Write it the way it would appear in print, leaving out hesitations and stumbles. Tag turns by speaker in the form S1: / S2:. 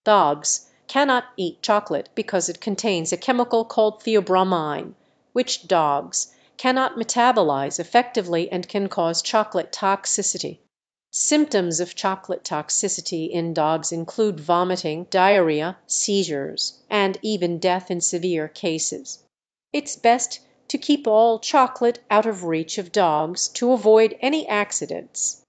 S1: Dogs cannot eat chocolate because it contains a chemical called theobromine, which dogs cannot metabolize effectively and can cause chocolate toxicity. Symptoms of chocolate toxicity in dogs include vomiting, diarrhea, seizures, and even death in severe cases. It's best to keep all chocolate out of reach of dogs to avoid any accidents.